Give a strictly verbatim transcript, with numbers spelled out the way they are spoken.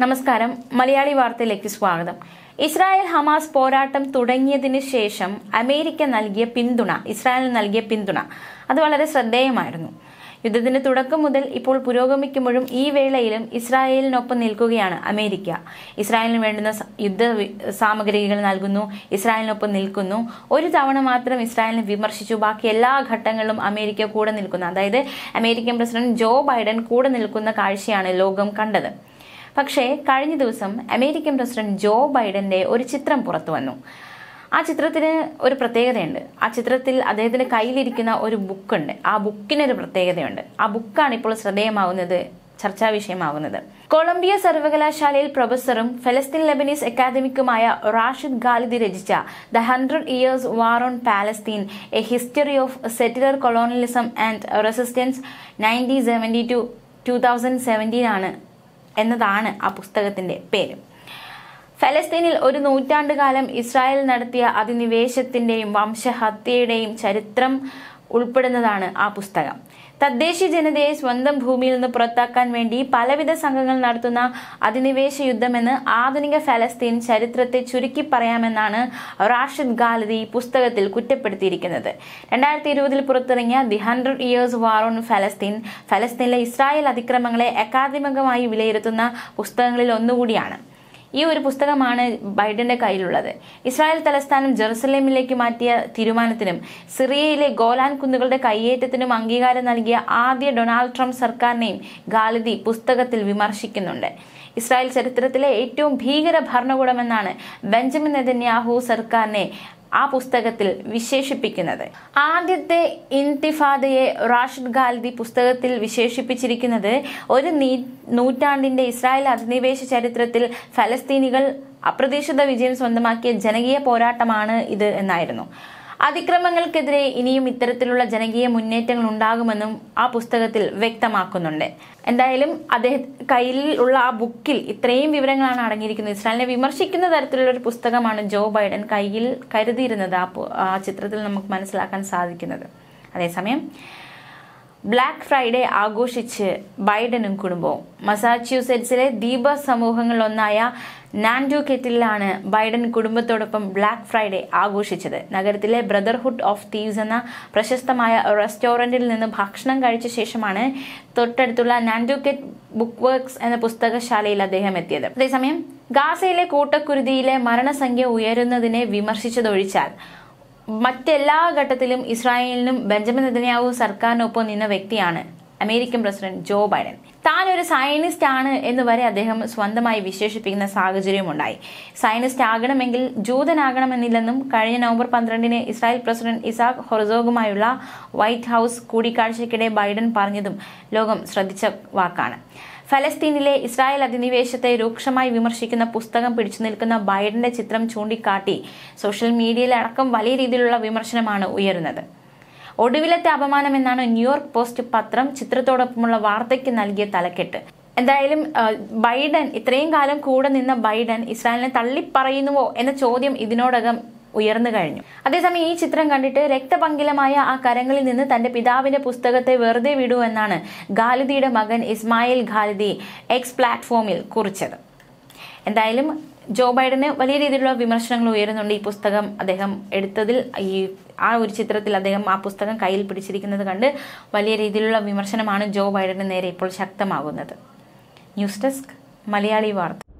നമസ്കാരം. മലയാളി വാർത്തയിലേക്ക് സ്വാഗതം. ഇസ്രായേൽ ഹമാസ് പോരാട്ടം തുടങ്ങിയതിനു ശേഷം അമേരിക്ക നൽകിയ പിന്തുണ ഇസ്രായേലിന് നൽകിയ പിന്തുണ അത് വളരെ ശ്രദ്ധേയമായിരുന്നു. യുദ്ധത്തിന്റെ തുടക്കം മുതൽ ഇപ്പോൾ പുരോഗമിക്കുമ്പോഴും ഈ വേളയിലും ഇസ്രായേലിനൊപ്പം നിൽക്കുകയാണ് അമേരിക്ക. ഇസ്രായേലിന് വേണ്ടുന്ന യുദ്ധ സാമഗ്രികൾ നൽകുന്നു, ഇസ്രായേലിനൊപ്പം നിൽക്കുന്നു. ഒരു തവണ മാത്രം ഇസ്രായേലിനെ വിമർശിച്ചു, ബാക്കി എല്ലാ ഘട്ടങ്ങളിലും അമേരിക്ക കൂടെ നിൽക്കുന്നു. അതായത് അമേരിക്കൻ പ്രസിഡന്റ് ജോ ബൈഡൻ കൂടെ നിൽക്കുന്ന കാഴ്ചയാണ് ലോകം കണ്ടത്. പക്ഷേ കഴിഞ്ഞ ദിവസം അമേരിക്കൻ പ്രസിഡന്റ് ജോ ബൈഡന്റെ ഒരു ചിത്രം പുറത്തു വന്നു. ആ ചിത്രത്തിന് ഒരു പ്രത്യേകതയുണ്ട്. ആ ചിത്രത്തിൽ അദ്ദേഹത്തിന്റെ കയ്യിലിരിക്കുന്ന ഒരു ബുക്കുണ്ട്. ആ ബുക്കിനൊരു പ്രത്യേകതയുണ്ട്. ആ ബുക്കാണ് ഇപ്പോൾ ശ്രദ്ധേയമാകുന്നത്, ചർച്ചാ വിഷയമാകുന്നത്. കൊളംബിയ സർവകലാശാലയിൽ പ്രൊഫസറും ഫലസ്തീൻ ലെബനീസ് അക്കാദമിക്കുമായ റാഷിദ് ഖാലിദി രചിച്ച the hundred years war on Palestine, a history of settler colonialism and resistance nineteen seventy to two thousand seventeen ആണ് എന്നതാണ് ആ പുസ്തകത്തിന്റെ പേര്. ഫലസ്തീനിൽ ഒരു നൂറ്റാണ്ട് കാലം ഇസ്രായേൽ നടത്തിയ അധിനിവേശത്തിന്റെയും വംശഹത്യയുടെയും ചരിത്രം ഉൾപ്പെടുന്നതാണ് ആ പുസ്തകം. തദ്ദേശീയ ജനതയെ സ്വന്തം ഭൂമിയിൽ നിന്ന് പുറത്താക്കാൻ വേണ്ടി പലവിധ സംഘങ്ങൾ നടത്തുന്ന അധിനിവേശ യുദ്ധമെന്ന് ആധുനിക ഫലസ്തീൻ ചരിത്രത്തെ ചുരുക്കി പറയാമെന്നാണ് റാഷിദ് ഖാലിദി പുസ്തകത്തിൽ കുറ്റപ്പെടുത്തിയിരിക്കുന്നത്. രണ്ടായിരത്തി ഇരുപതിൽ പുറത്തിറങ്ങിയ the hundred years war on ഫലസ്തീൻ ഫലസ്തീനിലെ ഇസ്രായേൽ അതിക്രമങ്ങളെ അക്കാദമികമായി വിലയിരുത്തുന്ന പുസ്തകങ്ങളിൽ ഒന്നുകൂടിയാണ്. ഈ ഒരു പുസ്തകമാണ് ബൈഡന്റെ കയ്യിലുള്ളത്. ഇസ്രായേൽ തലസ്ഥാനം ജെറുസലേമിലേക്ക് മാറ്റിയ തീരുമാനത്തിനും സിറിയയിലെ ഗോലാൻ കുന്നുകളുടെ കയ്യേറ്റത്തിനും അംഗീകാരം നൽകിയ ആദ്യ ഡൊണാൾഡ് ട്രംപ് സർക്കാരിനെയും ഖാലിദി പുസ്തകത്തിൽ വിമർശിക്കുന്നുണ്ട്. ഇസ്രായേൽ ചരിത്രത്തിലെ ഏറ്റവും ഭീകര ഭരണകൂടമെന്നാണ് ബെഞ്ചമിൻ നെതന്യാഹു സർക്കാരിനെ ആ പുസ്തകത്തിൽ വിശേഷിപ്പിക്കുന്നത്. ആദ്യത്തെ ഇൻതിഫാദയെ റാഷിദ് ഖാലിദി പുസ്തകത്തിൽ വിശേഷിപ്പിച്ചിരിക്കുന്നത് ഒരു നൂറ്റാണ്ടിന്റെ ഇസ്രായേൽ അധിനിവേശ ചരിത്രത്തിൽ ഫലസ്തീനികൾ അപ്രതീക്ഷിത വിജയം സ്വന്തമാക്കിയ ജനകീയ പോരാട്ടമാണ് ഇത് എന്നായിരുന്നു. അതിക്രമങ്ങൾക്കെതിരെ ഇനിയും ഇത്തരത്തിലുള്ള ജനകീയ മുന്നേറ്റങ്ങൾ ഉണ്ടാകുമെന്നും ആ പുസ്തകത്തിൽ വ്യക്തമാക്കുന്നുണ്ട്. എന്തായാലും അദ്ദേഹം കയ്യിൽ ഉള്ള ആ ബുക്കിൽ ഇത്രയും വിവരങ്ങളാണ് അടങ്ങിയിരിക്കുന്നത്. ഇസ്രായേലിനെ വിമർശിക്കുന്ന തരത്തിലുള്ള ഒരു പുസ്തകമാണ് ജോ ബൈഡൻ കയ്യിൽ കരുതിയിരുന്നത്. ആ ചിത്രത്തിൽ നമുക്ക് മനസ്സിലാക്കാൻ സാധിക്കുന്നത്. അതേസമയം ബ്ലാക്ക് ഫ്രൈഡേ ആഘോഷിച്ച് ബൈഡനും കുടുംബവും. മസാച്യൂസെറ്റ്സിലെ ദ്വീപ സമൂഹങ്ങളിലൊന്നായ നാൻഡുകെറ്റിലാണ് ബൈഡൻ കുടുംബത്തോടൊപ്പം ബ്ലാക്ക് ഫ്രൈഡേ ആഘോഷിച്ചത്. നഗരത്തിലെ ബ്രദർഹുഡ് ഓഫ് തീവ്സ് എന്ന പ്രശസ്തമായ റെസ്റ്റോറന്റിൽ നിന്ന് ഭക്ഷണം കഴിച്ച ശേഷമാണ് തൊട്ടടുത്തുള്ള നാൻഡുകെറ്റ് ബുക്ക് വർക്ക്സ് എന്ന പുസ്തകശാലയിൽ അദ്ദേഹം എത്തിയത്. അതേസമയം ഗാസയിലെ കൂട്ടക്കുരുതിയിലെ മരണസംഖ്യ ഉയരുന്നതിനെ വിമർശിച്ചതൊഴിച്ചാൽ മറ്റെല്ലാ ഘട്ടത്തിലും ഇസ്രായേലിനും ബെഞ്ചമിൻ നെതന്യാഹു സർക്കാരിനൊപ്പം നിന്ന വ്യക്തിയാണ് അമേരിക്കൻ പ്രസിഡന്റ് ജോ ബൈഡൻ. താൻ ഒരു സയനിസ്റ്റ് ആണ് എന്ന് വരെ അദ്ദേഹം സ്വന്തമായി വിശേഷിപ്പിക്കുന്ന സാഹചര്യമുണ്ടായി. സയനിസ്റ്റ് ആകണമെങ്കിൽ ജൂതനാകണമെന്നില്ലെന്നും കഴിഞ്ഞ നവംബർ പന്ത്രണ്ടിന് ഇസ്രായേൽ പ്രസിഡന്റ് ഇസാഖ് ഹെർസോഗുമായുള്ള വൈറ്റ് ഹൌസ് കൂടിക്കാഴ്ചയ്ക്കിടെ ബൈഡൻ പറഞ്ഞതും ലോകം ശ്രദ്ധിച്ച വാക്കാണ്. ഫലസ്തീനിലെ ഇസ്രായേൽ അധിനിവേശത്തെ രൂക്ഷമായി വിമർശിക്കുന്ന പുസ്തകം പിടിച്ചു നിൽക്കുന്ന ബൈഡന്റെ ചിത്രം ചൂണ്ടിക്കാട്ടി സോഷ്യൽ മീഡിയയിലടക്കം വലിയ രീതിയിലുള്ള വിമർശനമാണ് ഉയരുന്നത്. ഒടുവിലത്തെ അപമാനം എന്നാണ് ന്യൂയോർക്ക് പോസ്റ്റ് പത്രം ചിത്രത്തോടൊപ്പമുള്ള വാർത്തയ്ക്ക് നൽകിയ തലക്കെട്ട്. എന്തായാലും ബൈഡൻ ഇത്രയും കാലം കൂടെ നിന്ന ബൈഡൻ ഇസ്രായേലിനെ തള്ളിപ്പറയുന്നുവോ എന്ന ചോദ്യം ഇതിനോടകം ഉയർന്നു കഴിഞ്ഞു. അതേസമയം ഈ ചിത്രം കണ്ടിട്ട് രക്തപങ്കിലമായ ആ കരങ്ങളിൽ നിന്ന് തന്റെ പിതാവിന്റെ പുസ്തകത്തെ വെറുതെ വിടൂ എന്നാണ് ഖാലിദിയുടെ മകൻ ഇസ്മായിൽ ഖാലിദി എക്സ് പ്ലാറ്റ്ഫോമിൽ കുറിച്ചത്. എന്തായാലും ജോ ബൈഡന് വലിയ രീതിയിലുള്ള വിമർശനങ്ങൾ ഉയരുന്നുണ്ട്. ഈ പുസ്തകം അദ്ദേഹം എടുത്തതിൽ, ഈ ആ ഒരു ചിത്രത്തിൽ അദ്ദേഹം ആ പുസ്തകം കയ്യിൽ പിടിച്ചിരിക്കുന്നത് കണ്ട് വലിയ രീതിയിലുള്ള വിമർശനമാണ് ജോ ബൈഡന് നേരെ ഇപ്പോൾ ശക്തമാകുന്നത്. ന്യൂസ് ഡെസ്ക് മലയാളി വാർത്ത.